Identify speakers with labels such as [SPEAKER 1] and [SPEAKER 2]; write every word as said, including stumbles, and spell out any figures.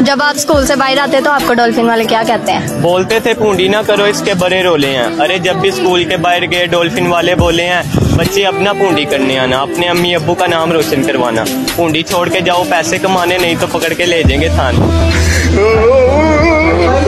[SPEAKER 1] जब आप स्कूल से बाहर आते तो आपको डॉल्फिन वाले क्या कहते हैं?
[SPEAKER 2] बोलते थे पूंडी ना करो, इसके बड़े रोले हैं। अरे जब भी स्कूल के बाहर गए डॉल्फिन वाले बोले हैं बच्चे अपना पूंडी करने आना, अपने अम्मी अब्बू का नाम रोशन करवाना। पूंडी छोड़ के जाओ पैसे कमाने, नहीं तो पकड़ के ले जाएंगे थाने।